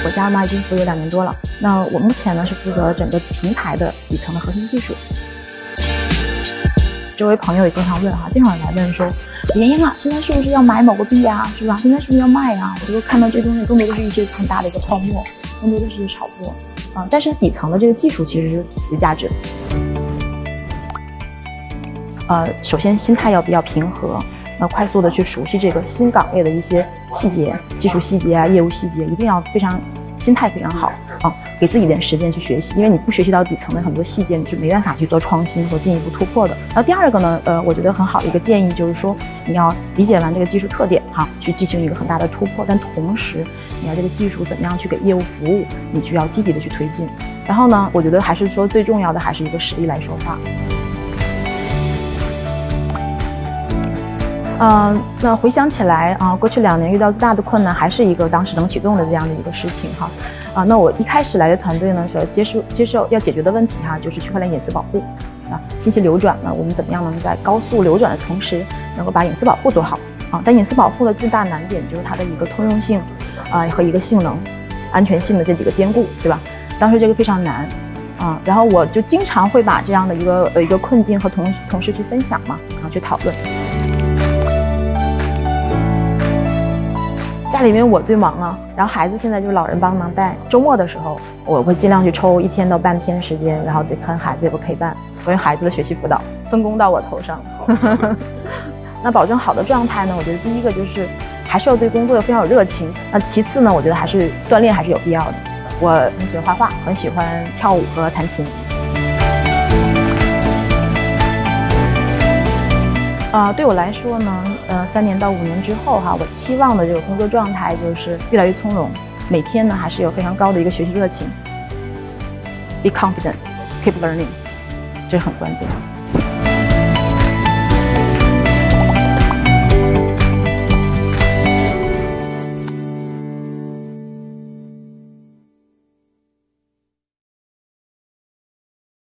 我加入蚂蚁金服有2年多了。那我目前呢是负责整个平台的底层的核心技术。周围朋友也经常问经常来问说，妍妍啊，现在是不是要买某个币啊，是吧？现在是不是要卖啊？我就看到这东西更多的是一些很大的一个泡沫，更多的是炒作但是底层的这个技术其实是有价值。首先心态要比较平和，快速的去熟悉这个新岗位的一些细节、技术细节业务细节，一定要心态非常好给自己一点时间去学习，因为你不学习到底层的很多细节，你是没办法去做创新和进一步突破的。然后第二个呢，我觉得很好的一个建议就是说，你要理解完这个技术特点去进行一个很大的突破，但同时你要这个技术怎么样去给业务服务，你需要积极的去推进。然后呢，我觉得还是说最重要的还是一个实力来说话。那回想起来过去2年遇到最大的困难还是一个当时能启动的这样的一个事情那我一开始来的团队呢是接受要解决的问题就是区块链隐私保护信息流转呢，我们怎么样能在高速流转的同时能够把隐私保护做好但隐私保护的最大难点就是它的一个通用性和一个性能、安全性的这几个兼顾，对吧？当时这个非常难然后我就经常会把这样的一个困境和同事去分享去讨论。家里面我最忙然后孩子现在就是老人帮忙带。周末的时候，我会尽量去抽1天到半天时间，然后得跟孩子有个陪伴，关于孩子的学习辅导分工到我头上。那保证好的状态呢，我觉得第一个就是还是要对工作非常有热情。那其次呢，我觉得还是锻炼还是有必要的。我很喜欢画画，很喜欢跳舞和弹琴。对我来说呢，3年到5年之后我期望的这个工作状态就是越来越从容，每天呢还是有非常高的一个学习热情。Be confident, keep learning， 这是很关键的。